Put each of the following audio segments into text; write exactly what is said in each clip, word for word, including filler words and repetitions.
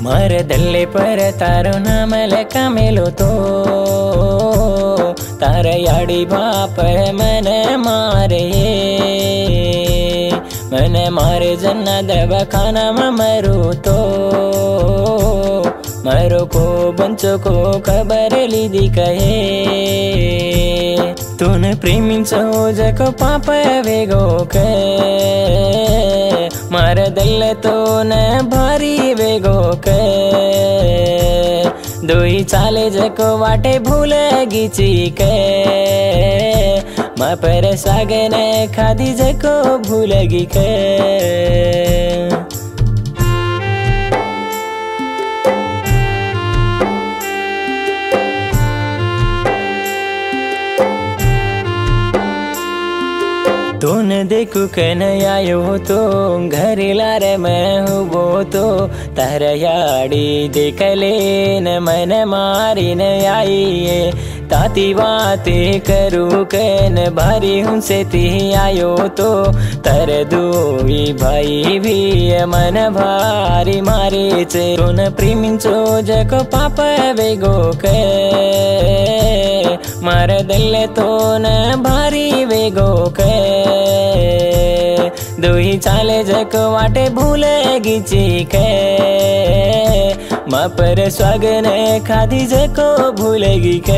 मारे दल्ले पर तारो नाम लेका मेलो तो तारा याड़ी बाप मन मारे मन मारे जन्ना दवा खाना में मरू तो मरो को बंचो को खबर लीदी कहे तूने प्रेमिंचो जको पाप वेगो के मार दिल तो न भारी वेगो के दोई चाले जको वाटे भूल गिची के मा पर सागन खादी जको भूल गी के तून देखू कन आयो तो घर लार मैं हुबो तो तार याड़ी देख लेन मन मारी न आइए ताती बातें करू कन भारी उनसे ती आयो तो तर दुई भाई भी मन भारी मारे चे तून प्रेमिंचो जको पाप वेगो के मार दिल तो न भारी वेगो के दोही चाले जक वाटे भूल गिची के मा पर स्वागन खादी जको भूल गी के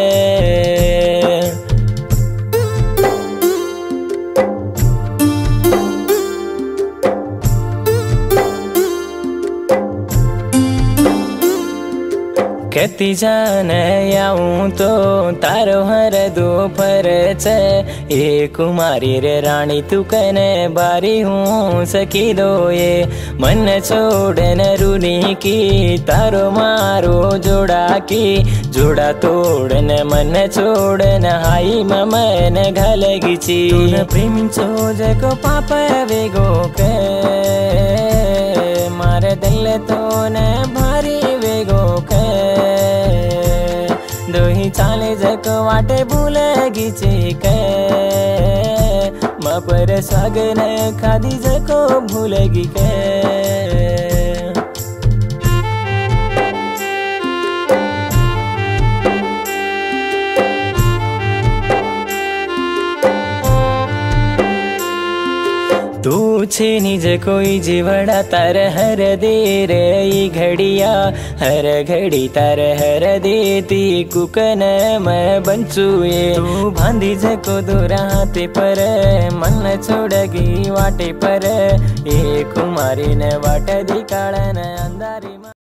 कति जान आऊँ तो तारो हर दोपहर च ए कुमारी रे रानी तू कन बारी हूँ सकी दो ये मन छोड़न रूनी की तारो मारो जोड़ा की जोड़ा तोड़न मन छोड़न हाई मन घल गिची प्रेमिंचो जको पाप वेगो के मार दिल तो न भारी वेगो के दोही चाले जको वाटे भूल गिची के मा पर सागन खादी जको भूल गी के तू छे निज कोई जीवड़ा तार हर दे रे घड़िया हर घड़ी तार हर देती कुकन मैं बंचुए तू बांधी जको दुराते पर मन छोड़गी वाटे पर ए कुमारी न वाट दिकाड़न अंधारी।